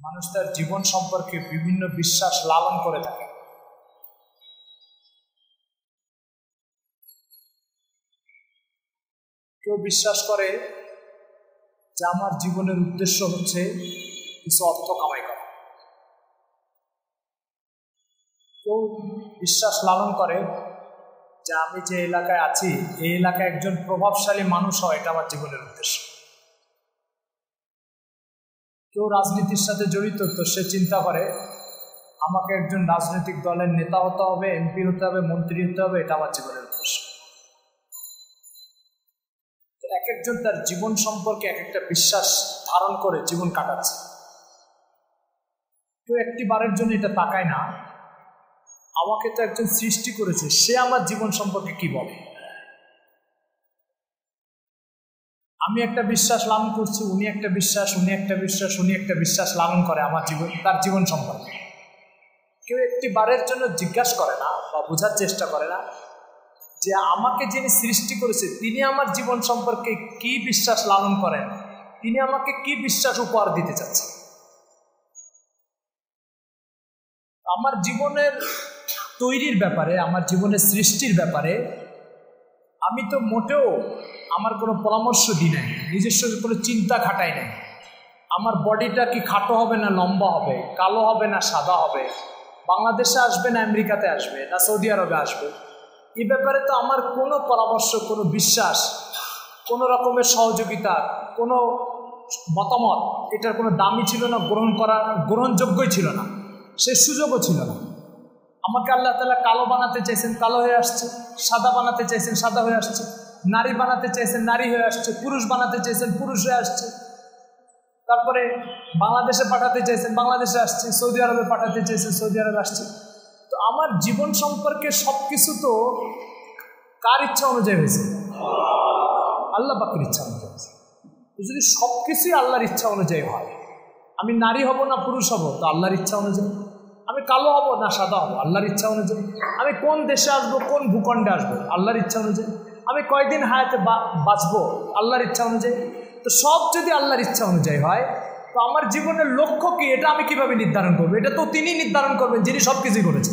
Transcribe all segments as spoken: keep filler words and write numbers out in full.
মানুষ তার জীবন সম্পর্কে বিভিন্ন বিশ্বাস লালন করে থাকে। কেউ বিশ্বাস করে যে আমার জীবনের উদ্দেশ্য হচ্ছে কিছু অর্থ কামাই করা। কেউ বিশ্বাস লালন করে যে আমি যে এলাকায় আছি এই এলাকায় একজন প্রভাবশালী মানুষ হয়, এটা আমার জীবনের উদ্দেশ্য। কেউ রাজনীতির সাথে জড়িত, তো সে চিন্তা করে আমাকে একজন রাজনৈতিক দলের নেতা হতে হবে, এমপি হতে হবে, মন্ত্রী হতে হবে, এটা আমার জীবনের উদ্দেশ্য। এক একজন তার জীবন সম্পর্কে এক একটা বিশ্বাস ধারণ করে জীবন কাটাচ্ছে। কেউ একটি বারের জন্য এটা তাকায় না আমাকে তো একজন সৃষ্টি করেছে, সে আমার জীবন সম্পর্কে কি বলে। আমি একটা বিশ্বাস লালন করছি, উনি একটা বিশ্বাস, উনি একটা বিশ্বাস, উনি একটা বিশ্বাস লালন করে আমার জীবন, তার জীবন সম্পর্কে। কেউ একটি বারের জন্য জিজ্ঞাসা করে না বা বোঝার চেষ্টা করে না যে আমাকে যিনি সৃষ্টি করেছে তিনি আমার জীবন সম্পর্কে কি বিশ্বাস লালন করেন, তিনি আমাকে কি বিশ্বাস উপহার দিতে চাচ্ছেন। আমার জীবনের তৈরির ব্যাপারে, আমার জীবনের সৃষ্টির ব্যাপারে আমি তো মোটেও আমার কোনো পরামর্শ দিই নাই, নিজস্ব কোনো চিন্তা খাটাই নাই। আমার বডিটা কি খাটো হবে না লম্বা হবে, কালো হবে না সাদা হবে, বাংলাদেশে আসবে না আমেরিকাতে আসবে না সৌদি আরবে আসবে, এই ব্যাপারে তো আমার কোনো পরামর্শ, কোনো বিশ্বাস, কোনো রকমের সহযোগিতা, কোনো মতামত, এটার কোনো দামই ছিল না, গ্রহণ করা গ্রহণযোগ্যই ছিল না, সে সুযোগও ছিল না। আমাকে আল্লাহ তাআলা কালো বানাতে চাইছেন, কালো হয়ে আসছে, সাদা বানাতে চাইছেন, সাদা হয়ে আসছে, নারী বানাতে চাইছেন, নারী হয়ে আসছে, পুরুষ বানাতে চাইছেন, পুরুষ হয়ে আসছে। তারপরে বাংলাদেশে পাঠাতে চাইছেন, বাংলাদেশে আসছে, সৌদি আরবে পাঠাতে চাইছেন, সৌদি আরবে আসছে। তো আমার জীবন সম্পর্কে সব কিছু তো কার ইচ্ছা অনুযায়ী হয়েছে? আল্লাহ পাকের ইচ্ছা অনুযায়ী হয়েছে। যদি সব কিছুই আল্লাহর ইচ্ছা অনুযায়ী হয়, আমি নারী হব না পুরুষ হব তো আল্লাহর ইচ্ছা অনুযায়ী, আমি কালো হব না সাদা হব আল্লাহর ইচ্ছা অনুযায়ী, আমি কোন দেশে আসবো, কোন ভূখণ্ডে আসবো আল্লাহর ইচ্ছা অনুযায়ী, আমি কয়দিন হায়াতে বাঁচবো আল্লাহর ইচ্ছা অনুযায়ী। তো সব যদি আল্লাহর ইচ্ছা অনুযায়ী হয় তো আমার জীবনের লক্ষ্য কি, এটা আমি কিভাবে নির্ধারণ করবো? এটা তো তিনি নির্ধারণ করবেন যিনি সব কিছুই করেছেন।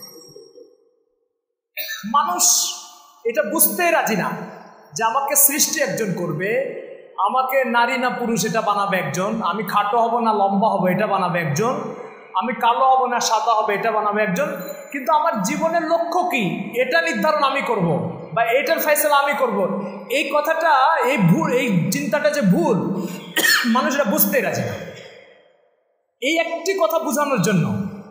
মানুষ এটা বুঝতেই রাজি না যে আমাকে সৃষ্টি একজন করবে, আমাকে নারী না পুরুষ এটা বানাবে একজন, আমি খাটো হব না লম্বা হব এটা বানাবে একজন, আমি কালো হব না সাদা হবে এটা বানাবে একজন। কিন্তু আমার জীবনের লক্ষ্য কি এটা নির্ধারণ আমি করব, বা এটার ফয়সালা আমি করব। এই কথাটা, এই ভুল, এই চিন্তাটা যে ভুল, মানুষরা বুঝতেই রাজি না। এই একটি কথা বোঝানোর জন্য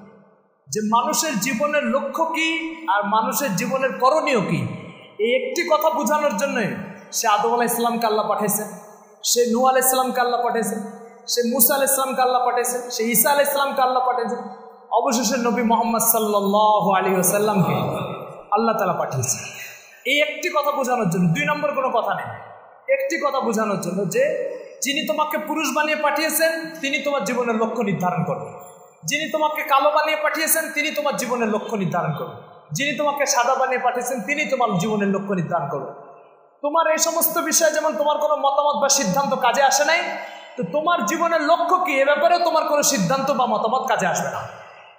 যে মানুষের জীবনের লক্ষ্য কি আর মানুষের জীবনের করণীয় কি, এই একটি কথা বোঝানোর জন্যই সে আদম আলাইহিস সালামকে আল্লাহ পাঠাইছেন, সে নূহ আলাইহিস সালামকে আল্লাহ পাঠাইছেন, সে মুসা আলাইহিস সালামকে আল্লাহ পাঠাইছেন, সে ঈসা আলাইহিস সালামকে আল্লাহ পাঠাইছেন, অবশেষে নবী মুহাম্মদ সাল্লাল্লাহু আলাইহি ওয়াসাল্লামকে আল্লাহ তাআলা পাঠিয়েছেন। এই একটি কথা বোঝানোর জন্য, দুই নম্বর কোনো কথা নেই, একটি কথা বোঝানোর জন্য যে যিনি তোমাকে পুরুষ বানিয়ে পাঠিয়েছেন তিনি তোমার জীবনের লক্ষ্য নির্ধারণ করবেন, যিনি তোমাকে কালো বানিয়ে পাঠিয়েছেন তিনি তোমার জীবনের লক্ষ্য নির্ধারণ করবেন, যিনি তোমাকে সাদা বানিয়ে পাঠিয়েছেন তিনি তোমার জীবনের লক্ষ্য নির্ধারণ করবেন। তোমার এই সমস্ত বিষয়ে যেমন তোমার কোনো মতামত বা সিদ্ধান্ত কাজে আসে নাই, তো তোমার জীবনের লক্ষ্য কি এ ব্যাপারে তোমার কোনো সিদ্ধান্ত বা মতামত কাজে আসবে না।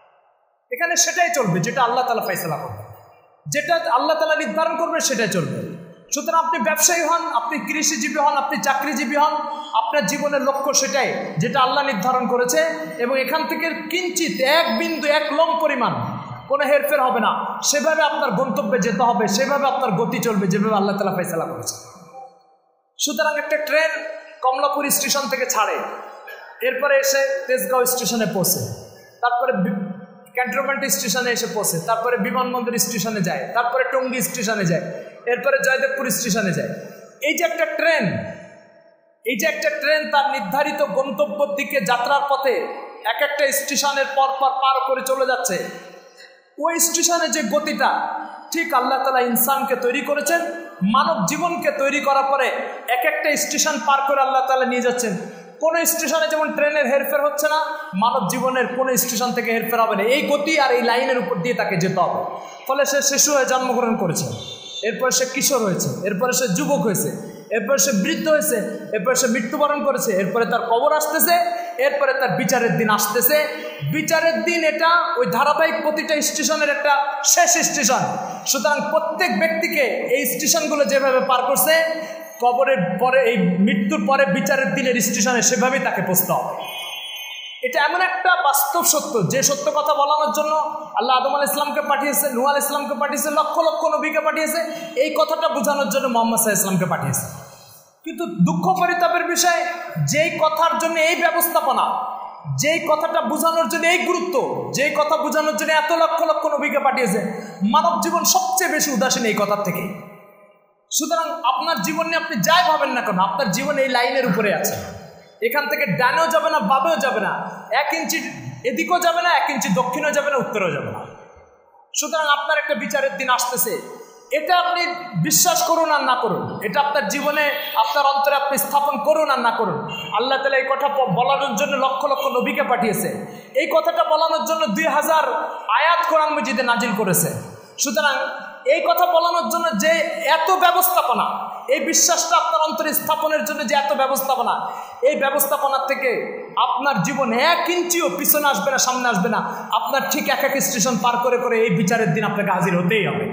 এখানে সেটাই চলবে যেটা আল্লাহ তাআলা ফয়সালা করবে, যেটা আল্লাহ তাআলা নির্ধারণ করবে সেটাই চলবে। সুতরাং আপনি ব্যবসায়ী হন, আপনি কৃষিজীবী হন, আপনি চাকরিজীবী হন, আপনার জীবনের লক্ষ্য সেটাই যেটা আল্লাহ নির্ধারণ করেছে, এবং এখান থেকে কিঞ্চিত এক বিন্দু এক লং পরিমাণ কোনো হেরফের হবে না। সেভাবে আপনার গন্তব্যে যেতে হবে, সেভাবে আপনার গতি চলবে যেভাবে আল্লাহ তাআলা ফয়সালা করেছে। সুতরাং একটা ট্রেন কমলাপুর স্টেশন থেকে ছাড়ে, এরপরে এসে তেজগাঁও স্টেশনে পৌঁছে, তারপরে ক্যান্টনমেন্ট স্টেশনে এসে পৌঁছে, তারপরে বিমানবন্দর স্টেশনে যায়, তারপরে টঙ্গী স্টেশনে যায়, এরপরে জয়দেবপুর স্টেশনে যায়। এই যে একটা ট্রেন, এই যে একটা ট্রেন তার নির্ধারিত গন্তব্যের দিকে যাত্রার পথে এক একটা স্টেশনের পর পর পার করে চলে যাচ্ছে, ওই স্টেশনে যে গতিটা, ঠিক আল্লাহ তাআলা ইনসানকে তৈরি করেছেন, মানব জীবনকে তৈরি করার পরে এক একটা স্টেশন পার করে আল্লাহ তাআলা নিয়ে যাচ্ছেন। কোনো স্টেশনে যেমন ট্রেনের হেরফের হচ্ছে না, মানব জীবনের কোনো স্টেশন থেকে হেরফের হবে না। এই গতি আর এই লাইনের উপর দিয়ে তাকে যেতে হবে। ফলে সে শিশু হয়ে জন্মগ্রহণ করেছে, এরপরে সে কিশোর হয়েছে, এরপরে সে যুবক হয়েছে, এরপরে সে বৃদ্ধ হয়েছে, এরপরে সে মৃত্যুবরণ করেছে, এরপরে তার কবর আসতেছে, এরপরে তার বিচারের দিন আসতেছে। বিচারের দিন এটা ওই ধারাবাহিক প্রতিটা স্টেশনের একটা শেষ স্টেশন। সুতরাং প্রত্যেক ব্যক্তিকে এই স্টেশনগুলো যেভাবে পার করছে, কবরের পরে এই মৃত্যুর পরে বিচারের দিনের স্টেশনে সেভাবেই তাকে পৌঁছতে হবে। এটা এমন একটা বাস্তব সত্য, যে সত্য কথা বলানোর জন্য আল্লাহ আদম আলাইহিস সালামকে পাঠিয়েছে, নূহ আলাইহিস সালামকে পাঠিয়েছে, লক্ষ লক্ষ নবীকে পাঠিয়েছে, এই কথাটা বোঝানোর জন্য মুহাম্মদ সাল্লাল্লাহু আলাইহি ওয়াসাল্লামকে পাঠিয়েছে। কিন্তু দুঃখ পরিতাপের বিষয়, যেই কথার জন্য এই ব্যবস্থাপনা, যেই কথাটা বোঝানোর জন্য এই গুরুত্ব, যেই কথা বোঝানোর জন্য এত লক্ষ লক্ষ নবীকে পাঠিয়েছে, মানব জীবন সবচেয়ে বেশি উদাসীন এই কথার থেকে। সুতরাং আপনার জীবন নিয়ে আপনি যাই ভাবেন না কেন, আপনার জীবন এই লাইনের উপরে আছে। এখান থেকে ডানেও যাবে না, বামেও যাবে না, এক ইঞ্চি এদিকেও যাবে না, এক ইঞ্চি দক্ষিণেও যাবে না, উত্তরেও যাবে না। সুতরাং আপনার একটা বিচারের দিন আসতেছে, এটা আপনি বিশ্বাস করুন আর না করুন, এটা আপনার জীবনে আপনার অন্তরে আপনি স্থাপন করুন আর না করুন, আল্লাহ তাআলা এই কথা বলানোর জন্য লক্ষ লক্ষ নবীকে পাঠিয়েছে। এই কথাটা বলানোর জন্য দুই হাজার আয়াত কোরআন মাজিদে নাজিল করেছে। সুতরাং এই কথা বলানোর জন্য যে এত ব্যবস্থাপনা, এই বিশ্বাসটা আপনার অন্তরে স্থাপনের জন্য যে এত ব্যবস্থাপনা, এই ব্যবস্থাপনার থেকে আপনার জীবন এক ইঞ্চিও পিছনে আসবে না, সামনে আসবে না। আপনার ঠিক এক এক স্টেশন পার করে করে এই বিচারের দিন আপনাকে হাজির হতেই হবে।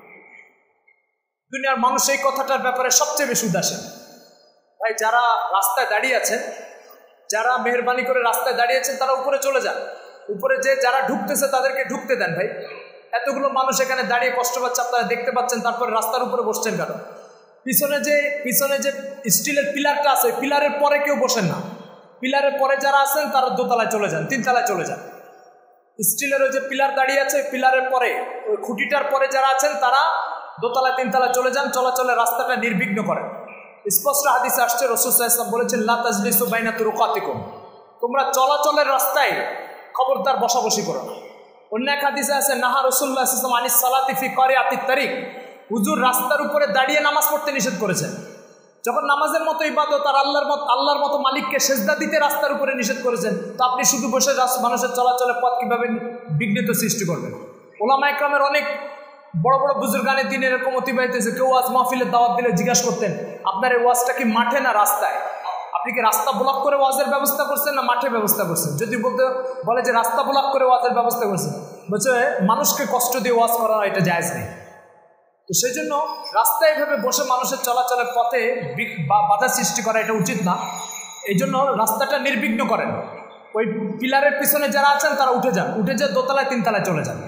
দুনিয়ার মানুষ এই কথাটার ব্যাপারে সবচেয়ে বেশি উদাসীন। ভাই, যারা রাস্তায় দাঁড়িয়ে আছেন, যারা মেহরবানি করে রাস্তায় দাঁড়িয়েছেন, তারা উপরে চলে যান। উপরে যে যারা ঢুকতেছে তাদেরকে ঢুকতে দেন। ভাই, এতগুলো মানুষ এখানে দাঁড়িয়ে কষ্ট পাচ্ছে, আপনারা দেখতে পাচ্ছেন, তারপরে রাস্তার উপরে বসছেন কেন? পিছনে যে পিছনে যে স্টিলের পিলারটা আছে, পিলারের পরে কেউ বসেন না। পিলারের পরে যারা আছেন তারা দোতলায় চলে যান, তিনতলায় চলে যান। স্টিলের ওই যে পিলার দাঁড়িয়ে আছে, পিলারের পরে ওই খুঁটিটার পরে যারা আছেন তারা দোতলায় তিনতলায় চলে যান, চলাচলের রাস্তাটা নির্বিঘ্ন করেন। স্পষ্ট হাদিসে আসছে, রাসূল সাল্লাল্লাহু আলাইহি ওয়াসাল্লাম বলেছেন, লা তাজলিসু বাইনা তুরুকাতিকুম, তোমরা চলাচলের রাস্তায় খবরদার বসাবসি করো না। অন্য এক হাদিসে আছে, নাহা রাসূলুল্লাহ সাল্লাল্লাহু আলাইহি ওয়াসাল্লাম আনিস সালাতি ফি কারিয়াতিত তারিক, হুজুর রাস্তার উপরে দাঁড়িয়ে নামাজ পড়তে নিষেধ করেছেন। যখন নামাজের মতো ইবাদত আর আল্লাহর মতো আল্লাহর মতো মালিককে সেজদা দিতে রাস্তার উপরে নিষেধ করেছেন, তো আপনি শুধু বসে মানুষের চলাচলের পথ কীভাবে বিঘ্নিত সৃষ্টি করবেন? ওলামা ইকরামের অনেক বড় বড় বুজুর্গানের দিন এরকম অতিবাহিত হয়েছে। কেউ ওয়াজ মাহফিলের দাওয়াত দিলে জিজ্ঞাসা করতেন, আপনার এই ওয়াজটা কি মাঠে না রাস্তায়? আপনি কি রাস্তা ব্লক করে ওয়াজের ব্যবস্থা করছেন না মাঠে ব্যবস্থা করছেন? যদি বলতে বলে যে রাস্তা ব্লক করে ওয়াজের ব্যবস্থা করছেন, বলছে মানুষকে কষ্ট দিয়ে ওয়াজ করা এটা জায়েজ নেই। তো সেই জন্য রাস্তায় এভাবে বসে মানুষের চলাচলের পথে বাধা সৃষ্টি করা এটা উচিত না। এই জন্য রাস্তাটা নির্বিঘ্ন করেন। ওই পিলারের পিছনে যারা আছেন তারা উঠে যান, উঠে যে দোতলায় তিনতলায় চলে যান।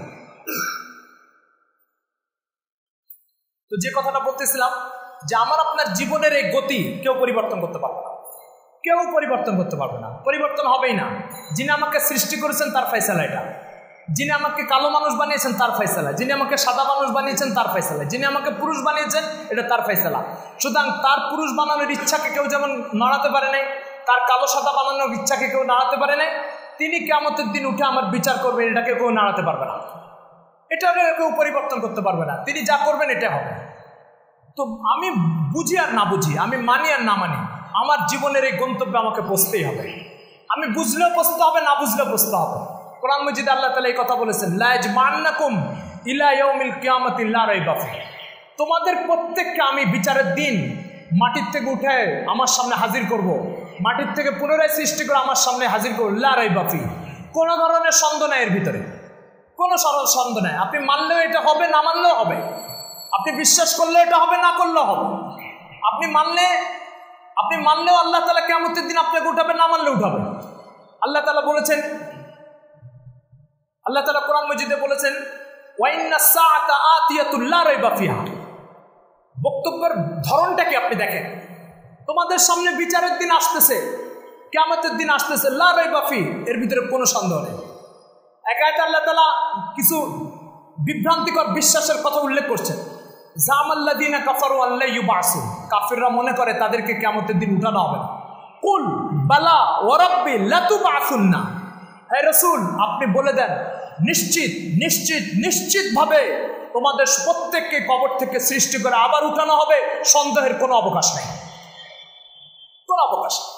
তো যে কথাটা বলতেছিলাম, যে আমার আপনার জীবনের এই গতি কেউ পরিবর্তন করতে পারবে না, কেউ পরিবর্তন করতে পারবে না, পরিবর্তন হবেই না। যিনি আমাকে সৃষ্টি করেছেন তার ফয়সালা এটা, যিনি আমাকে কালো মানুষ বানিয়েছেন তার ফয়সালা, যিনি আমাকে সাদা মানুষ বানিয়েছেন তার ফয়সালা, যিনি আমাকে পুরুষ বানিয়েছেন এটা তার ফয়সালা। সুতরাং তার পুরুষ বানানোর ইচ্ছাকে কেউ যেমন নাড়াতে পারে নাই, তার কালো সাদা বানানোর ইচ্ছাকে কেউ নাড়াতে পারে নাই, তিনি কিয়ামতের দিন উঠে আমার বিচার করবেন, এটাকে কেউ নাড়াতে পারবে না, এটা কেউ পরিবর্তন করতে পারবে না। তিনি যা করবেন এটা হবে। তো আমি বুঝি আর না বুঝি, আমি মানি আর না মানি, আমার জীবনের এই গন্তব্যে আমাকে পৌঁছতেই হবে। আমি বুঝলেও পৌঁছতে হবে, না বুঝলেও পৌঁছতে হবে। কোরআন মাজিদে আল্লাহ তাআলা এই কথা বলেছেন, লা ইয়াজমান্নাকুম ইলা ইয়াউমিল কিয়ামাতি লা রাইবা ফীহ, তোমাদের প্রত্যেককে আমি বিচারের দিন মাটির থেকে উঠে আমার সামনে হাজির করব, মাটির থেকে পুনরায় সৃষ্টি করে আমার সামনে হাজির করব, লা রাইবা ফীহ, কোনো ধরনের সন্দেহ নাই এর ভিতরে, কোনো সরল সন্দেহ নাই। আপনি মানলেও এটা হবে, না মানলেও হবে। আপনি বিশ্বাস করলে এটা হবে, না করলেও হবে। আপনি মানলে আপনি মানলেও আল্লাহ তাআলা কিয়ামতের দিন আপনাকে উঠাবে, না মানলে উঠাবে। আল্লাহ তাআলা বলেছেন, আল্লাহ তাআলা কোরআন মাজিদে বলেছেন, ওয়া ইন্নাস সাআতা আতিয়াতুল লা রাইবা ফিহা। বক্তব্যের ধরনটাকে আপনি দেখেন, তোমাদের সামনে বিচারের দিন আসতেছে, কিয়ামতের দিন আসতেছে, লা রাইবা ফিহ, এর ভিতরে কোনো সন্দেহ নেই। এক আয়াতে আল্লাহ তাআলা কিছু বিভ্রান্তিকর বিশ্বাসের কথা উল্লেখ করছেন, জামাল্লাযিনা কাফারু আল্লা ইউবাসু, কাফিররা মনে করে তাদেরকে কিয়ামতের দিন উঠানো হবে না। কুল বালা ওয়া রাব্বি লাতুবাসুন্না, হে রাসূল আপনি বলে দেন, নিশ্চিত নিশ্চিত নিশ্চিতভাবে তোমাদের প্রত্যেককে কবর থেকে সৃষ্টি করে আবার উঠানো হবে, সন্দেহের কোনো অবকাশ নেই, কোনো অবকাশ নেই।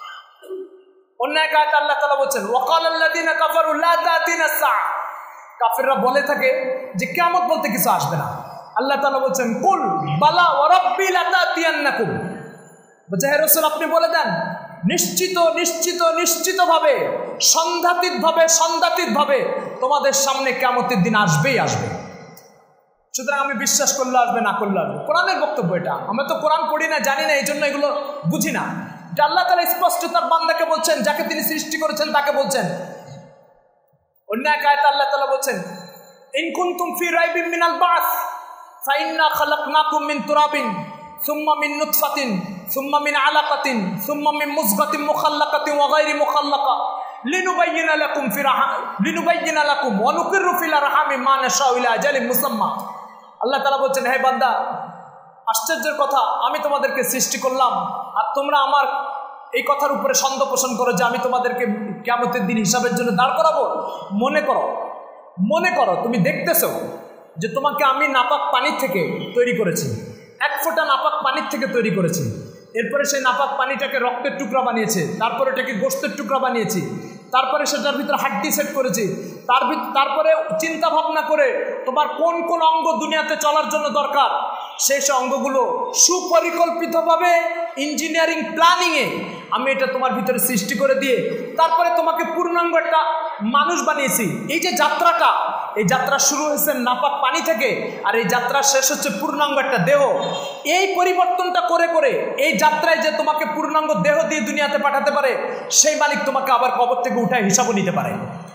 অন্য এক আয়াতে আল্লাহ তাআলা বলেন, ওয়াকালাল্লাযিনা কাফারু লা তা'তিনাস সাআ, কাফিররা বলে থাকে যে কিয়ামত বলতে কিছু আসবে না। আল্লাহ তাআলা বলেন, কুল বালা ওয়া রাব্বি লাতাতিয়ান্নাকুম, বলে হে রাসূল আপনি বলে দেন নিশ্চিত নিশ্চিত নিশ্চিতভাবে সন্ধ্যাতীতভাবে সন্ধ্যাতীতভাবে তোমাদের সামনে কিয়ামতের দিন আসবেই আসবে। সুতরাং আমি বিশ্বাস করলে আসবে, না করলে আসবে। কোরআনের বক্তব্য এটা। আমরা তো কোরআন পড়ি না, জানি না, এই জন্য এগুলো বুঝি না। এটা আল্লাহ তাআলা স্পষ্ট তার বান্দাকে বলছেন, যাকে তিনি সৃষ্টি করেছেন তাকে বলছেন। অন্য এক আয়াতে আল্লাহ তাআলা বলছেন, ইন কুনতুম ফি রাইবিন মিনাল বাস ফাইন্না খালাকনাকুম মিন তুরাবিন সুম্মা মিন নুতফাতিন সুম্মা মিন আলাকাতিন সুম্মা মিন মুযগাতিন মুখাল্লাকাতিন ওয়া গায়রি মুখাল্লাকা লিনুবাইয়িনা লাকুম ফি রাহা লিনুবাইয়িনা লাকুম ওয়া নুকিররু ফিল আরহামি মা নাশাউ ইলা আজালিন মুসাম্মা। আল্লাহ তাআলা বলছেন, হে বান্দা, আশ্চর্যের কথা, আমি তোমাদেরকে সৃষ্টি করলাম আর তোমরা আমার এই কথার উপরে সন্দেহ পোষণ করো যে আমি তোমাদেরকে কিয়ামতের দিন হিসাবের জন্য দাঁড় করাবো। মনে করো মনে করো তুমি দেখতেছো যে তোমাকে আমি নাপাক পানির থেকে তৈরি করেছি, এক ফোঁটা নাপাক পানির থেকে তৈরি করেছি। এরপরে সেই নাপাক পানিটাকে রক্তের টুকরা বানিয়েছে, তারপরে এটাকে গোশতের টুকরা বানিয়েছি, তারপরে সেটার ভিতরে হাড্ডি সেট করেছি, তার তারপরে চিন্তা ভাবনা করে তোমার কোন কোন অঙ্গ দুনিয়াতে চলার জন্য দরকার সেই সব অঙ্গগুলো সুপরিকল্পিতভাবে ইঞ্জিনিয়ারিং প্ল্যানিংয়ে আমি এটা তোমার ভিতরে সৃষ্টি করে দিয়ে তারপরে তোমাকে পূর্ণাঙ্গ একটা মানুষ বানিয়েছি। এই যে যাত্রাটা, এই যাত্রা শুরু হয়েছে নাপাক পানি থেকে, আর এই যাত্রা শেষ হচ্ছে পূর্ণাঙ্গ একটা দেহ। এই পরিবর্তনটা করে করে এই যাত্রায় যে তোমাকে পূর্ণাঙ্গ দেহ দিয়ে দুনিয়াতে পাঠাতে পারে, সেই মালিক তোমাকে আবার কবর থেকে উঠায় হিসাবও নিতে পারে।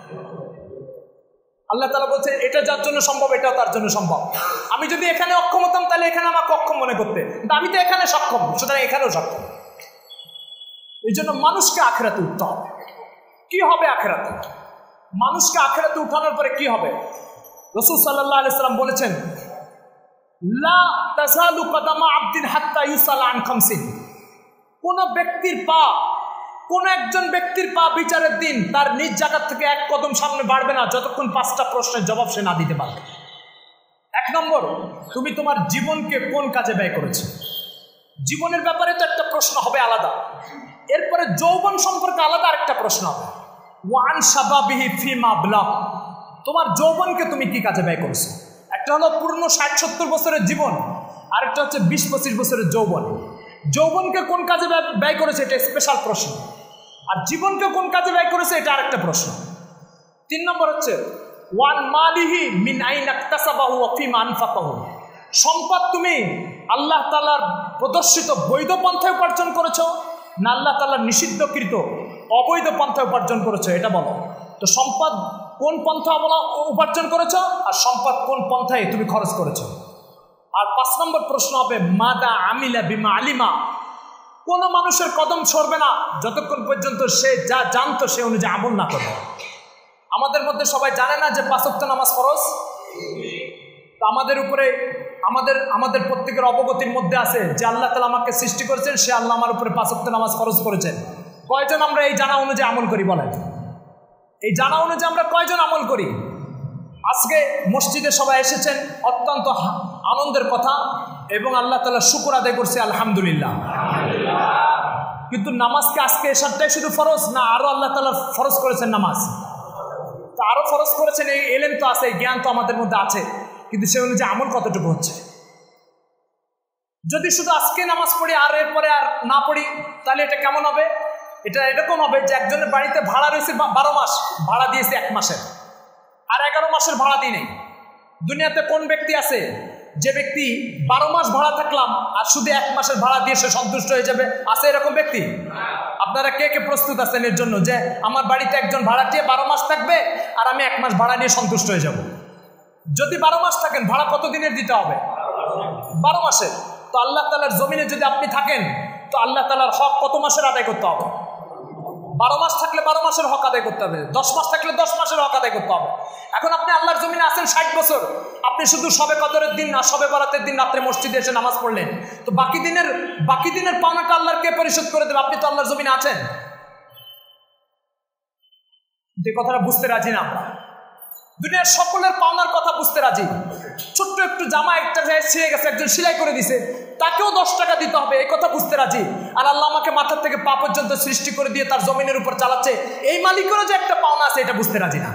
আল্লাহ তাআলা বলছে, এটা যার জন্য সম্ভব এটাও তার জন্য সম্ভব। আমি যদি এখানে অক্ষম হতাম তাহলে এখানে আমাকে অক্ষম মনে করতে, কিন্তু আমি তো এখানে সক্ষম, সুতরাং এখানেও সক্ষম। এই জন্য মানুষকে আখিরাতে উঠতে হবে। কি হবে আখিরাতে? মানুষকে আখিরাতে উঠানোর পরে কি হবে? রাসূল সাল্লাল্লাহু আলাইহি ওয়াসাল্লাম বলেছেন, লা তাযালু কদামা আবদিন হাত্তা ইউসাল আন খামসিন। কোন ব্যক্তির পা, কোন একজন ব্যক্তির পা বিচারের দিন তার নিজ জায়গা থেকে এক কদম সামনে বাড়বে না যতক্ষণ পাঁচটা প্রশ্নের জবাব সে না দিতে পারবে। এক নম্বর, তুমি তোমার জীবনকে কোন কাজে ব্যয় করেছো? জীবনের ব্যাপারে তো একটা প্রশ্ন হবে আলাদা। এরপরে যৌবন সম্পর্কে আলাদা আরেকটা প্রশ্ন হবে, ওয়ান শাবাবিহি ফিমা আবলাগ। তোমার যৌবনকে তুমি কি কাজে ব্যয় করেছো? একটা হলো পূর্ণ ষাট সত্তর বছরের জীবন, আরেকটা হচ্ছে বিশ পঁচিশ বছরের যৌবন। যৌবনকে কোন কাজে ব্যয় করেছে এটা স্পেশাল প্রশ্ন, আর জীবনকে কোন কাজে ব্যয় করেছে এটা আরেকটা প্রশ্ন। তিন নম্বর হচ্ছে ওয়ান মালিহি মিন আইনা ইকতাসাবাহু ওয়া ফিমা আনফাকাহু। সম্পদ তুমি আল্লাহ তাআলার প্রদর্শিত বৈধ পন্থায় উপার্জন করেছো না আল্লাহ তাআলার নিষিদ্ধকৃত অবৈধ পন্থায় উপার্জন করেছো, এটা বলো। তো সম্পদ কোন পন্থা উপার্জন করেছো আর সম্পদ কোন পন্থায় তুমি খরচ করেছো। আর পাঁচ নম্বর প্রশ্ন হবে মাদা আমিলা বিমা আলিমা। কোন মানুষের কদম সরবে না যতক্ষণ পর্যন্ত সে যা জানতো সে অনুযায়ী আমল না করে। আমাদের মধ্যে সবাই জানে না যে পাঁচ ওয়াক্ত নামাজ ফরজ। তো আমাদের উপরে আমাদের আমাদের প্রত্যেকের অবগতির মধ্যে আছে যে আল্লাহ তাআলা আমাকে সৃষ্টি করেছেন, সে আল্লাহ আমার উপরে পাঁচ ওয়াক্ত নামাজ ফরজ করেছেন। কয়জন আমরা এই জানা অনুযায়ী আমল করি বলেন? এই জানা অনুযায়ী আমরা কয়জন আমল করি? আজকে মসজিদে সবাই এসেছেন, অত্যন্ত আনন্দের কথা, এবং আল্লাহ তাআলা শুকর আদায় করছে আলহামদুলিল্লাহ। কিন্তু নামাজকে আজকে এসারটাই শুধু ফরজ না আরো আল্লাহ তাআলা ফরজ করেছেন নামাজ? তো আরো ফরজ করেছেন, এই এলেম তো আছে, এই জ্ঞান তো আমাদের মধ্যে আছে, কিন্তু সে অনুযায়ী আমল কতটুকু হচ্ছে? যদি শুধু আজকে নামাজ পড়ি আর এরপরে আর না পড়ি তাহলে এটা কেমন হবে? এটা এরকম হবে যে একজনের বাড়িতে ভাড়া রয়েছে বারো মাস, ভাড়া দিয়েছে এক মাসের, আর এগারো মাসের ভাড়া দিই নেই। দুনিয়াতে কোন ব্যক্তি আছে যে ব্যক্তি বারো মাস ভাড়া থাকলাম আর শুধু এক মাসের ভাড়া দিয়ে সে সন্তুষ্ট হয়ে যাবে? আছে এরকম ব্যক্তি? আপনারা কে কে প্রস্তুত আছেন এর জন্য যে আমার বাড়িতে একজন ভাড়াটিয়া বারো মাস থাকবে আর আমি এক মাস ভাড়া নিয়ে সন্তুষ্ট হয়ে যাব? যদি বারো মাস থাকেন, ভাড়া কত দিনের দিতে হবে? বারো মাসের। তো আল্লাহ তাআলার জমিনে যদি আপনি থাকেন, তো আল্লাহ তাআলার হক কত মাসের আদায় করতে হবে? বারো মাস থাকলে বারো মাসের হক আদায় করতে হবে, দশ মাস থাকলে দশ মাসের হক আদায় করতে হবে। এখন আপনি আল্লাহর জমিনে আছেন ষাট বছর, আপনি শুধু সবে কদরের দিন না সবে বরাতের দিন রাত্রে মসজিদে এসে নামাজ পড়লেন, তো বাকি দিনের বাকি দিনের পাওনাটা আল্লাহর কে পরিশোধ করে দেবে? আপনি তো আল্লাহর জমিনে আছেন। যে কথাটা বুঝতে রাজি না আমরা। দুনিয়ার সকলের পাওনার কথা বুঝতে রাজি। ছোট্ট একটু জামা একটা ছিঁড়ে গেছে, একজন সেলাই করে দিছে, তাকেও দশ টাকা দিতে হবে, এই কথা বুঝতে রাজি। আর আল্লাহ আমাকে মাথার থেকে পা পর্যন্ত সৃষ্টি করে দিয়ে তার জমিনের উপর চালাচ্ছে, এই মালিকেরও যে একটা পাওনা আছে এটা বুঝতে রাজি না,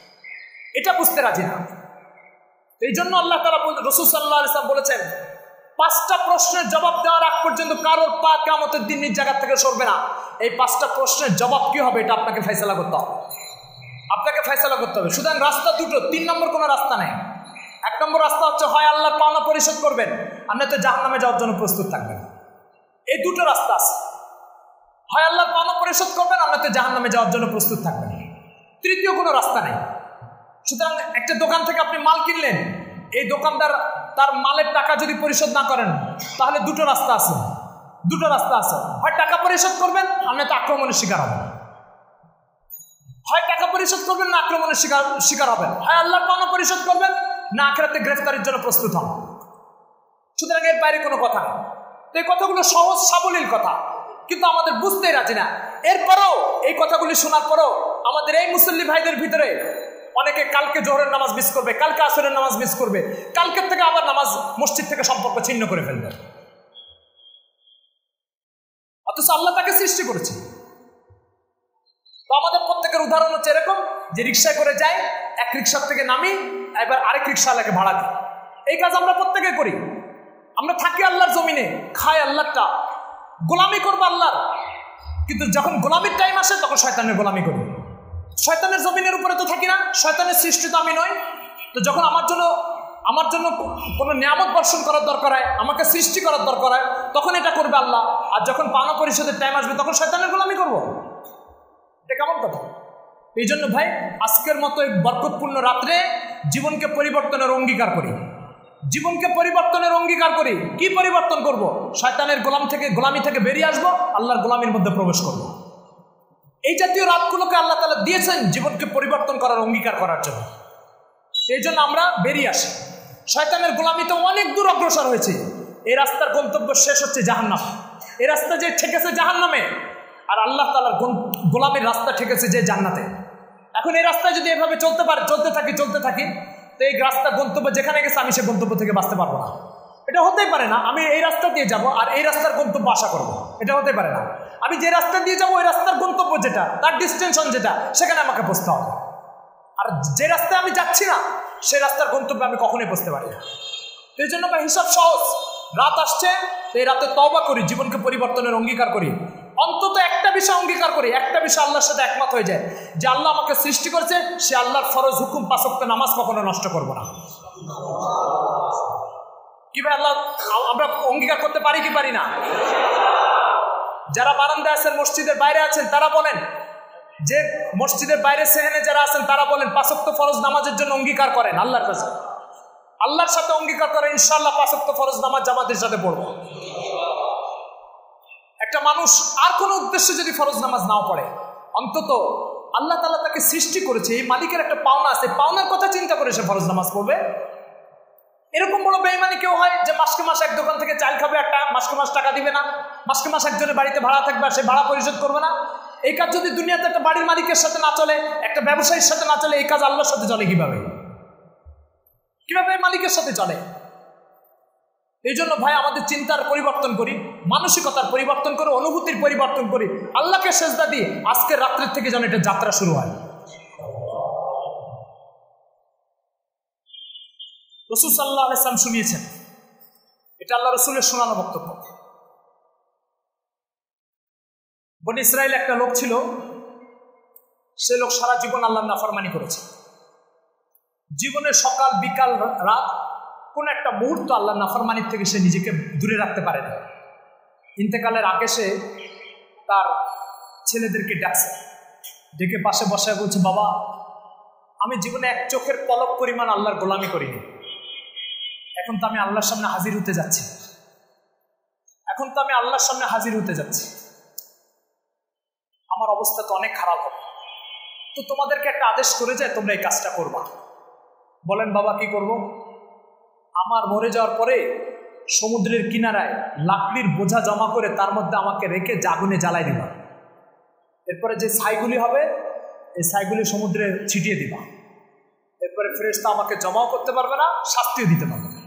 এটা বুঝতে রাজি না। এই জন্য আল্লাহ তাআলা রাসূল সাল্লাল্লাহু আলাইহি ওয়াসাল্লাম বলেছেন, পাঁচটা প্রশ্নের জবাব দেওয়ার আগ পর্যন্ত কারোর পা কিয়ামতের দিন নিজ জায়গা থেকে সরবে না। এই পাঁচটা প্রশ্নের জবাব কি হবে এটা আপনাকে ফয়সালা করতে হবে, আপনাকে ফয়সালা করতে হবে। সুতরাং রাস্তা দুটো, তিন নম্বর কোনো রাস্তা নেই। এক নম্বর রাস্তা হচ্ছে হয় আল্লাহর পাওনা পরিশোধ করবেন, আর নয়তো জাহান্নামে যাওয়ার জন্য প্রস্তুত থাকবেন। এই দুটো রাস্তা আছে, হয় আল্লাহর পাওনা পরিশোধ করবেন, আর নয়তো জাহান্নামে যাওয়ার জন্য প্রস্তুত থাকবেন। তৃতীয় কোনো রাস্তা নেই। সুতরাং একটা দোকান থেকে আপনি মাল কিনলেন, এই দোকানদার তার মালের টাকা যদি পরিশোধ না করেন তাহলে দুটো রাস্তা আছে, দুটো রাস্তা আছে, হয় টাকা পরিশোধ করবেন আর নয়তো আক্রমণের শিকার হবেন। হয় টাকা পরিশোধ করবেন না আক্রমণের শিকার শিকার হবেন, হয় আল্লাহর পাওনা পরিশোধ করবেন না আখিরাতে গ্রেফতারের জন্য প্রস্তুত হন। সুতরাং এর বাইরে কোনো কথা নেই। তো এই কথাগুলো সহজ সাবলীল কথা, কিন্তু আমাদের বুঝতেই রাজি না। এরপরেও এই কথাগুলি শোনার পরেও আমাদের এই মুসল্লি ভাইদের ভিতরে অনেকে কালকে জোহরের নামাজ মিস করবে, কালকে আসরের নামাজ মিস করবে, কালকের থেকে আবার নামাজ মসজিদ থেকে সম্পর্ক ছিন্ন করে ফেলবে, অথচ আল্লাহ তাকে সৃষ্টি করেছে। তো আমাদের প্রত্যেকের উদাহরণ হচ্ছে এরকম যে রিক্সায় করে যায়, এক রিক্সার থেকে নামি এবার আরেক রিক্সাওয়ালাকে ভাড়া দিই। এই কাজ আমরা প্রত্যেকে করি। আমরা থাকি আল্লাহর জমিনে, খাই আল্লাহটা, গোলামি করবো আল্লাহর, কিন্তু যখন গোলামির টাইম আসে তখন শয়তানের গোলামি করি। শয়তানের জমিনের উপরে তো থাকি না, শয়তানের সৃষ্টি তো আমি নই। তো যখন আমার জন্য আমার জন্য কোনো নিয়ামত বর্ষণ করার দরকার হয়, আমাকে সৃষ্টি করার দরকার হয়, তখন এটা করবে আল্লাহ। আর যখন পাওনা পরিশোধের টাইম আসবে তখন শয়তানের গোলামি করবো, এটা কেমন কথা? এই জন্য ভাই আজকের মতো এই বরকতপূর্ণ রাত্রে জীবনকে পরিবর্তনের অঙ্গীকার করি, জীবনকে পরিবর্তনের অঙ্গীকার করি। কি পরিবর্তন করব? শয়তানের গোলাম থেকে গোলামি থেকে বেরিয়ে আসবো, আল্লাহর গোলামির মধ্যে প্রবেশ করব। এই জাতীয় রাতগুলোকে আল্লাহ তাআলা দিয়েছেন জীবনকে পরিবর্তন করার অঙ্গীকার করার জন্য। এই জন্য আমরা বেরিয়ে আসি। শয়তানের গোলামিতে অনেক দূর অগ্রসর হয়েছে, এই রাস্তার গন্তব্য শেষ হচ্ছে জাহান্নাম। এই রাস্তা যে ঠেকেছে জাহান্নামে, আর আল্লাহ তাআলার গোলামের রাস্তা ঠেকেছে যে জান্নাতে। এখন এই রাস্তায় যদি এভাবে চলতে পারে চলতে থাকি চলতে থাকি তো এই রাস্তার গন্তব্য যেখানে গেছে আমি সে গন্তব্য থেকে বাঁচতে পারবো না। এটা হতেই পারে না আমি এই রাস্তা দিয়ে যাব আর এই রাস্তার গন্তব্য আশা করবো, এটা হতে পারে না। আমি যে রাস্তা দিয়ে যাবো ওই রাস্তার গন্তব্য যেটা, তার ডিস্টেনশন যেটা, সেখানে আমাকে বসতে হবে। আর যে রাস্তায় আমি যাচ্ছি না সেই রাস্তার গন্তব্যে আমি কখনোই বসতে পারি না। তো এই জন্য ভাই হিসাব সহজ, রাত আসছে এই রাতে তওবা করি, জীবনকে পরিবর্তনের অঙ্গীকার করি। অন্তত একটা বিষয় অঙ্গীকার করি, একটা বিষয় আল্লাহর সাথে একমত হয়ে যায় যে আল্লাহ আমাকে সৃষ্টি করেছে, সে আল্লাহর ফরজ হুকুম পাঁচ ওয়াক্ত নামাজ কখনো নষ্ট করবো না। কি ভাই আল্লাহ আমরা অঙ্গীকার করতে পারি কি পারি না? যারা বারান্দায় আছেন, মসজিদের বাইরে আছেন, তারা বলেন যে মসজিদের বাইরে সেহেনে যারা আছেন তারা বলেন পাঁচ ওয়াক্ত ফরজ নামাজের জন্য অঙ্গীকার করেন আল্লাহর কাছে, আল্লাহর সাথে অঙ্গীকার করেন ইনশাআল্লাহ পাঁচ ওয়াক্ত ফরজ নামাজ জামাতের সাথে পড়বো। একটা মানুষ আর কোনো উদ্দেশ্যে যদি ফরজ নামাজ নাও পড়ে, অন্তত আল্লাহ তাআলা তাকে সৃষ্টি করেছে, এই মালিকের একটা পাওনা আছে, পাওনার কথা চিন্তা করে সে ফরজ নামাজ পড়বে। এরকম বড় বেঈমানি কেউ হয় যে মাসকে মাস এক দোকান থেকে চাল খাবে, একটা মাসকে মাস টাকা দিবে না, মাসকে মাস একজনের বাড়িতে ভাড়া থাকবে সে ভাড়া পরিশোধ করবে না। এই কাজ যদি দুনিয়াতে একটা বাড়ির মালিকের সাথে না চলে, একটা ব্যবসায়ীর সাথে না চলে, এই কাজ আল্লাহর সাথে চলে কিভাবে? কিভাবে মালিকের সাথে চলে? এই জন্য ভাই আমাদের চিন্তার পরিবর্তন করি, মানসিকতার পরিবর্তন করি, অনুভূতির পরিবর্তন করি, আল্লাহকে সেজদা দিই। আজকের রাত্রের থেকে যেন এটা যাত্রা শুরু হয়। রাসূল সাল্লাল্লাহু আলাইহি ওয়াসাল্লাম শুনিয়েছেন, এটা আল্লাহ রাসূলের শোনানো বক্তব্য। বনি ইসরাইল একটা লোক ছিল, সে লোক সারা জীবন আল্লাহর নাফরমানি করেছে। জীবনের সকাল বিকাল রাত কোন একটা মুহূর্ত আল্লাহর নাফরমানির থেকে সে নিজেকে দূরে রাখতে পারে না। ইন্তেকালের আগে সে তার ছেলেদেরকে ডাকছে, ডেকে পাশে বসায় বলছে, বাবা আমি জীবনে এক চোখের পলক পরিমাণ আল্লাহর গোলামি করিনি, এখন তো আমি আল্লাহর সামনে হাজির হতে যাচ্ছি এখন তো আমি আল্লাহর সামনে হাজির হতে যাচ্ছি আমার অবস্থা তো অনেক খারাপ হবে, তো তোমাদেরকে একটা আদেশ করে যায় তোমরা এই কাজটা করবা। বলেন বাবা কি করব? আমার মরে যাওয়ার পরে সমুদ্রের কিনারায় লাকড়ির বোঝা জমা করে তার মধ্যে আমাকে রেখে আগুনে জ্বালাই দিবা, এরপরে যে ছাইগুলি হবে এই ছাইগুলি সমুদ্রে ছিটিয়ে দিবা, এরপরে ফেরেশতা আমাকে জমাও করতে পারবে না, শাস্তিও দিতে পারবে না।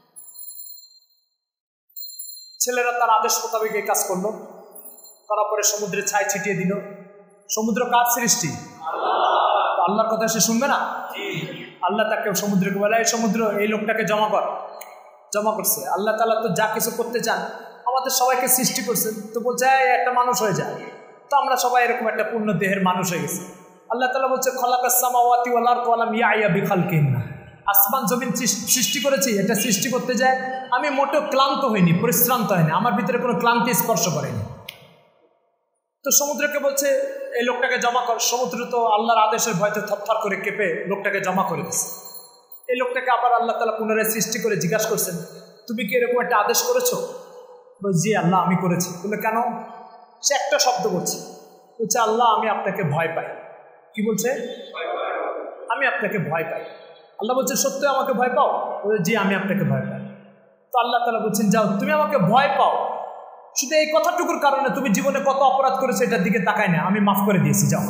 ছেলেরা তার আদেশ মোতাবেক এই কাজ করলো, করার পরে সমুদ্রে ছাই ছিটিয়ে দিল। সমুদ্র কার সৃষ্টি? আল্লাহর কথা সে শুনবে না? আল্লাহ তাকে সমুদ্রকে বলে, এই সমুদ্র এই লোকটাকে জমা কর, জমা করছে। আল্লাহ তাআলা তো যা কিছু করতে চান আমাদের সবাইকে সৃষ্টি করছেন, তো বলছে একটা মানুষ হয়ে যায়, তো আমরা সবাই এরকম একটা পূর্ণ দেহের মানুষ হয়ে গেছি। আল্লাহ তাআলা বলছে খলাকাস সামাওয়াতি ওয়াল আরদ ওয়া লাম ইয়াইয়া বিখালকিহিন্না, আসমান জমিন সৃষ্টি করেছি, এটা সৃষ্টি করতে যায় আমি মোটেও ক্লান্ত হইনি, পরিশ্রান্ত হয়নি, আমার ভিতরে কোনো ক্লান্তি স্পর্শ করেনি। তো সমুদ্রকে বলছে এই লোকটাকে জমা কর। সমুদ্র তো আল্লাহর আদেশের ভয়তে থরথর করে কেঁপে লোকটাকে জমা করে দিচ্ছে। এই লোকটাকে আবার আল্লাহ তাআলা পুনরায় সৃষ্টি করে জিজ্ঞাসা করছেন তুমি কি এরকম একটা আদেশ করেছো? জি আল্লাহ আমি করেছি। বলে কেন? সে একটা শব্দ বলছে, বলছে আল্লাহ আমি আপনাকে ভয় পাই। কি বলছে? আমি আপনাকে ভয় পাই। আল্লাহ বলছে সত্যি আমাকে ভয় পাও? বলে জি আমি আপনাকে ভয় পাই। তো আল্লাহ তাআলা বলছেন যাও তুমি আমাকে ভয় পাও, শুধু এই কথাটুকুর কারণে তুমি জীবনে কত অপরাধ করেছো এটার দিকে তাকায় না, আমি মাফ করে দিয়েছি, যাও।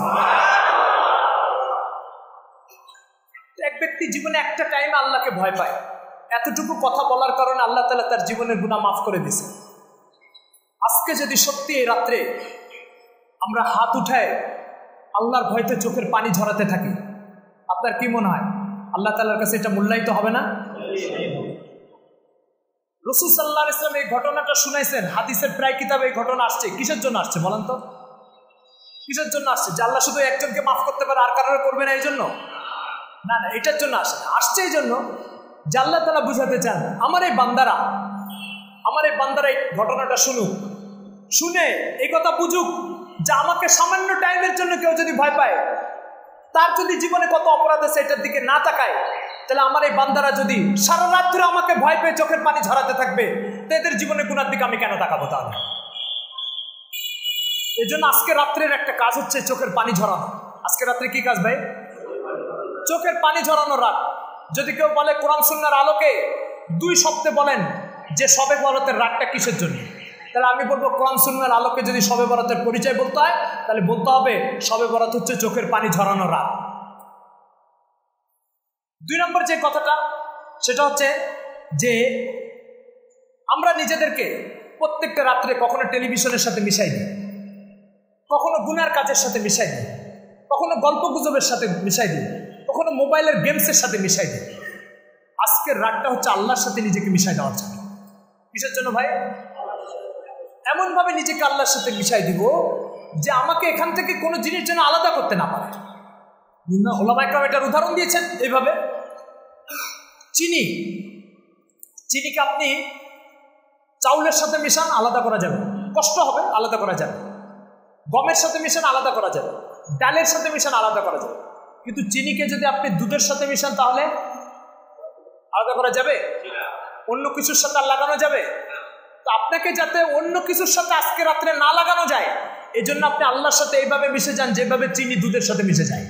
এক ব্যক্তি জীবনে একটা টাইমে আল্লাহকে ভয় পায়, এতটুকু কথা বলার কারণে আল্লাহ তাআলা তার জীবনের গুনাহ মাফ করে দিয়েছে। আজকে যদি সত্যি এই রাত্রে আমরা হাত উঠায় আল্লাহর ভয়তে চোখের পানি ঝরাতে থাকি, আপনার কি মনে হয় আল্লাহ তাআলার কাছে এটা মূল্যায়িত হবে না? রাসূল সাল্লাল্লাহু আলাইহি ওয়াসাল্লাম এই ঘটনাটা শুনাইছেন, হাদিসের প্রায় কিতাবে এই ঘটনা আসছে। কিসের জন্য আসছে বলেন তো? কিসের জন্য আসছে? যে আল্লাহ শুধু একজনকে মাফ করতে পারে আর কারোর করবে না এই জন্য? না না, এটার জন্য আসে না। আসছে এই জন্য যে আল্লাহ তাআলা বুঝাতে চান আমার এই বান্দারা, আমার এই বান্দারা এই ঘটনাটা শুনুক, শুনে এই কথা বুঝুক যে আমাকে সামান্য টাইমের জন্য কেউ যদি ভয় পায়, তার যদি জীবনে কত অপরাধ আছে এটার দিকে না তাকায়, তাহলে আমার এই বান্দারা যদি সারা রাত ধরে আমাকে ভয় পেয়ে চোখের পানি ঝরাতে থাকবে, এদের জীবনে গুনার দিকে আমি কেন তাকাবো? তাহলে এই জন্য আজকে রাত্রের একটা কাজ হচ্ছে চোখের পানি ঝরানো। আজকে রাত্রে কি কাজ ভাই? চোখের পানি ঝরানো রাত। যদি কেউ বলে কোরআন সুন্নাহর আলোকে দুই শব্দে বলেন যে শবে বরাতের রাতটা কিসের জন্য, তাহলে আমি বলবো কোরআন সুন্নাহর আলোকে যদি শবে বরাতের পরিচয় বলতে হয় তাহলে বলতে হবে শবে বরাত হচ্ছে চোখের পানি ঝরানো রাত। দুই নম্বর যে কথাটা সেটা হচ্ছে যে আমরা নিজেদেরকে প্রত্যেকটা রাত্রে কখনো টেলিভিশনের সাথে মিশাই দিই, কখনো গুনার কাজের সাথে মিশাই দিই, কখনো গল্প গুজবের সাথে মিশাই দিই, কখনো মোবাইলের গেমসের সাথে মিশাই দিই। আজকের রাতটা হচ্ছে আল্লাহর সাথে নিজেকে মিশাই দেওয়ার জন্য। কিসের জন্য ভাই? এমনভাবে নিজেকে আল্লাহর সাথে মিশাই দিব যে আমাকে এখান থেকে কোনো জিনিস যেন আলাদা করতে না পারে। ওলামায়ে কেরাম এটার উদাহরণ দিয়েছেন এইভাবে। চিনি, চিনিকে আপনি চাউলের সাথে মিশান, আলাদা করা যাবে, কষ্ট হবে, আলাদা করা যাবে। গমের সাথে মিশান, আলাদা করা যাবে। ডালের সাথে মিশান, আলাদা করা যাবে। কিন্তু চিনিকে যদি আপনি দুধের সাথে মিশান তাহলে আলাদা করা যাবে? অন্য কিছুর সাথে আর লাগানো যাবে? তো আপনাকে যাতে অন্য কিছুর সাথে আজকে রাত্রে না লাগানো যায়, এই জন্য আপনি আল্লাহর সাথে এইভাবে মিশে যান যেভাবে চিনি দুধের সাথে মিশে যায়।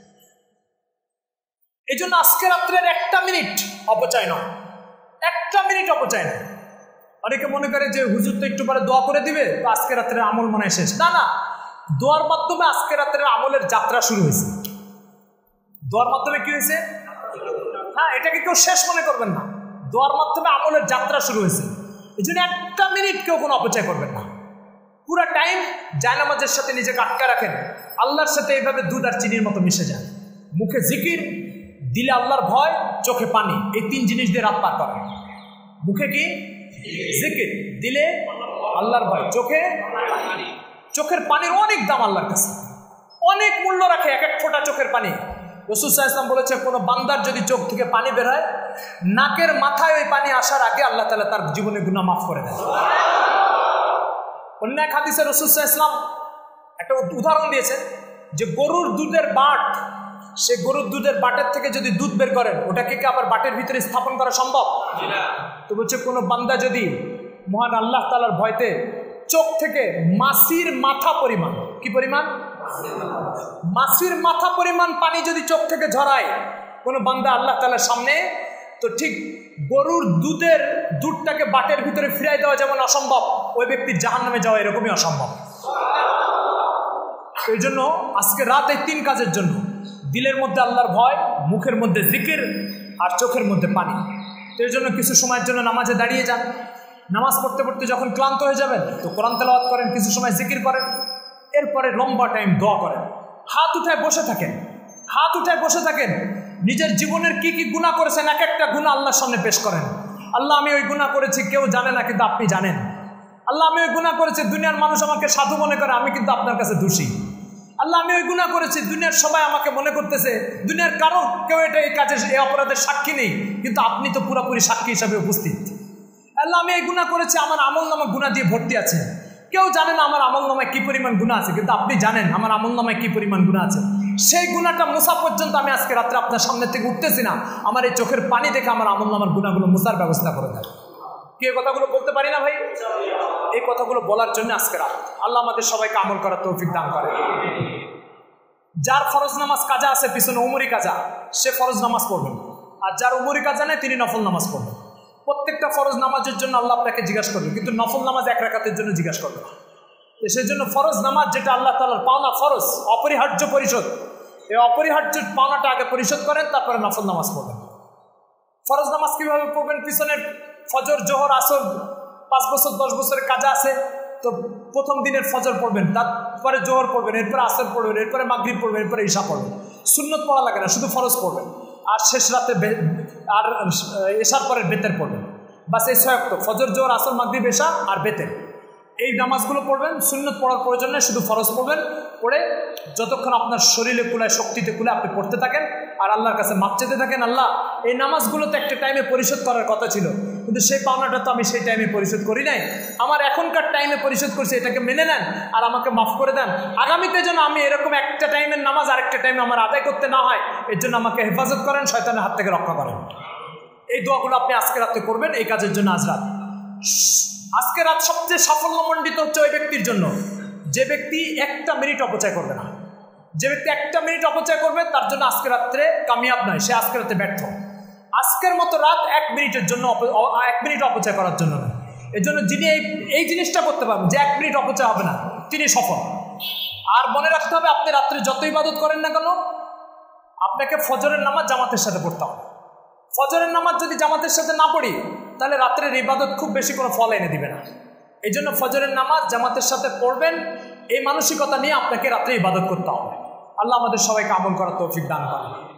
এই জন্য আজকে রাত্রের একটা মিনিট অপচয় নয়, একটা মিনিট অপচয় নয়। অনেকে মনে করে যে হুজুর তো একটু পরে দোয়া করে দিবে, তো আজকে রাত্রের আমল মনে হয় শেষ। না না, দোয়ার মাধ্যমে আজকে রাত্রের আমলের যাত্রা শুরু হয়েছে। দোয়ার মাধ্যমে কি হয়েছে? হ্যাঁ, এটাকে কেউ শেষ মনে করবেন না। দোয়ার মাধ্যমে আমলের যাত্রা শুরু হয়েছে। এই জন্য একটা মিনিট কেউ কোনো অপচয় করবেন না। পুরো টাইম জায়নামাজের সাথে নিজেকে আটকা রাখেন, আল্লাহর সাথে এইভাবে দুধ আর চিনির মতো মিশে যান। মুখে জিকির, দিলে আল্লাহর ভয়, চোখে পানি, এই তিন জিনিস দিয়ে রাত পার করেন। মুখে কি? জিকির, দিলে আল্লাহর ভয়, চোখে পানি। চোখের পানির অনেক দাম আল্লাহর কাছে, অনেক মূল্য রাখে এক এক ফোঁটা চোখের পানি। রাসূল সাল্লাল্লাহু আলাইহি ওয়াসাল্লাম বলেছে কোনো বান্দার যদি চোখ থেকে পানি বের হয়, নাকের মাথায় ওই পানি আসার আগে আল্লাহ তাআলা তার জীবনে গুনাহ মাফ করে দেন। অন্য এক হাদিসে রাসূল সাল্লাল্লাহু আলাইহি ওয়াসাল্লাম একটা উদাহরণ দিয়েছেন যে গরুর দুধের বাট, সে গরুর দুধের বাটের থেকে যদি দুধ বের করেন, ওটাকে কি আবার বাটের ভিতরে স্থাপন করা সম্ভব? তো বলছে কোনো বান্দা যদি মহান আল্লাহ তাআলার ভয়তে চোখ থেকে মাছির মাথা পরিমাণ, কি পরিমাণ? মাছির মাথা পরিমাণ পানি যদি চোখ থেকে ঝরায় কোনো বান্দা আল্লাহ তাআলার সামনে, তো ঠিক গরুর দুধের দুধটাকে বাটের ভিতরে ফিরাই দেওয়া যেমন অসম্ভব, ওই ব্যক্তির জাহান্নামে যাওয়া এরকমই অসম্ভব। এই জন্য আজকে রাত এই তিন কাজের জন্য, দিলের মধ্যে আল্লাহর ভয়, মুখের মধ্যে জিকির, আর চোখের মধ্যে পানি। তো এই জন্য কিছু সময়ের জন্য নামাজে দাঁড়িয়ে যান। নামাজ পড়তে পড়তে যখন ক্লান্ত হয়ে যাবেন তো কোরআন তেলাওয়াত করেন, কিছু সময় জিকির করেন, এরপরে লম্বা টাইম দোয়া করেন। হাত উঠায় বসে থাকেন, হাত উঠায় বসে থাকেন, নিজের জীবনের কি কি গুনাহ করেছেন এক একটা গুনাহ আল্লাহর সামনে পেশ করেন। আল্লাহ আমি ওই গুনাহ করেছি, কেউ জানে না কিন্তু আপনি জানেন। আল্লাহ আমি ওই গুনাহ করেছি, দুনিয়ার মানুষ আমাকে সাধু মনে করে, আমি কিন্তু আপনার কাছে দোষী। আল্লাহ আমি ওই গুনাহ করেছি, দুনিয়ার সবাই আমাকে মনে করতেছে, দুনিয়ার কারো কেউ এটা এই কাজের এই অপরাধের সাক্ষী নেই, কিন্তু আপনি তো পুরোপুরি সাক্ষী হিসাবে উপস্থিত। আল্লাহ আমি এই গুনাহ করেছি, আমার আমল নামা গুনাহ দিয়ে ভর্তি আছে, কেউ জানে না আমার আমল নামায় কী পরিমাণ গুনাহ আছে, কিন্তু আপনি জানেন আমার আমল নামায় কী পরিমাণ গুনাহ আছে। সেই গুনাহটা মোছা পর্যন্ত আমি আজকে রাত্রে আপনার সামনে থেকে উঠতেছি না, আমার এই চোখের পানি দেখে আমার আমল নামার গুনাহগুলো মোছার ব্যবস্থা করে দেয়। কি এই কথাগুলো বলতে পারি না ভাই? এই কথাগুলো বলার জন্য আজকে রাত আল্লাহ আমাদের সবাইকে আমল করার তৌফিক দান করে। যার ফরজ নামাজ কাজা আছে পিছনে উমরি কাজা, সে ফরজ নামাজ পড়বেন, আর যার উমরি কাজা নেই তিনি নফল নামাজ পড়বেন। প্রত্যেকটা ফরজ নামাজের জন্য আল্লাহ আপনাকে জিজ্ঞাসা করবে, কিন্তু নফল নামাজ এক রাকাতের জন্য জিজ্ঞাসা করবে না। সেই জন্য ফরজ নামাজ যেটা আল্লাহ তাআলার পাওনা ফরজ, অপরিহার্য পরিশোধ, এই অপরিহার্য পাওনাটা আগে পরিশোধ করেন, তারপরে নফল নামাজ পড়বেন। ফরজ নামাজ কীভাবে পড়বেন? পিছনের ফজর জোহর আসর পাঁচ বছর দশ বছরের কাজা আছে, তো প্রথম দিনের ফজর পড়বেন, তারপরে জোহর পড়বেন, এরপরে আসর পড়বেন, এরপরে মাগরিব পড়বেন, এরপরে ঈশা পড়বেন। সুন্নত পড়া লাগে না, শুধু ফরজ পড়বেন, আর শেষ রাতে আর এশার পরে বেতের পড়বেন। বাস এই ছয়ক্ত ফজর জোহর আসর মাগরিব ঈশা আর বেতের, এই নামাজগুলো পড়বেন। সুন্নত পড়ার প্রয়োজন নেই, শুধু ফরজ পড়বেন। পড়ে যতক্ষণ আপনার শরীরে কুলায়, শক্তিতে কুলে আপনি পড়তে থাকেন আর আল্লাহর কাছে মাপ চেতে থাকেন, আল্লাহ এই নামাজগুলো তো একটা টাইমে পরিশোধ করার কথা ছিল, কিন্তু সেই পাওনাটা তো আমি সেই টাইমে পরিশোধ করি নাই, আমার এখনকার টাইমে পরিশোধ করছি, এটাকে মেনে নেন আর আমাকে মাফ করে দেন। আগামীতে যেন আমি এরকম একটা টাইমের নামাজ আরেকটা টাইমে আমার আদায় করতে না হয়, এর জন্য আমাকে হেফাজত করেন, শয়তানের হাত থেকে রক্ষা করেন। এই দোয়াগুলো আপনি আজকে রাতে করবেন, এই কাজের জন্য আজ রাত। আজকে রাত সবচেয়ে সাফল্যমণ্ডিত হচ্ছে ওই ব্যক্তির জন্য যে ব্যক্তি একটা মিনিট অপচয় করবে না। যে ব্যক্তি একটা মিনিট অপচয় করবে তার জন্য আজকে রাত্রে কামিয়াব নয়, সে আজকে রাতে ব্যর্থ। আজকের মতো রাত এক মিনিটের জন্য এক মিনিট অপচয় করার জন্য নয়। এর জন্য যিনি এই এই জিনিসটা করতে পারবেন যে এক মিনিট অপচয় হবে না, তিনি সফল। আর মনে রাখতে হবে, আপনি রাত্রে যত ইবাদত করেন না কেন, আপনাকে ফজরের নামাজ জামাতের সাথে পড়তে হবে। ফজরের নামাজ যদি জামাতের সাথে না পড়ি, তাহলে রাত্রের ইবাদত খুব বেশি কোনো ফল এনে দিবে না। এই জন্য ফজরের নামাজ জামাতের সাথে পড়বেন, এই মানসিকতা নিয়ে আপনাকে রাত্রে ইবাদত করতে হবে। আল্লাহ আমাদের সবাইকে আমল করার তৌফিক দান করেন।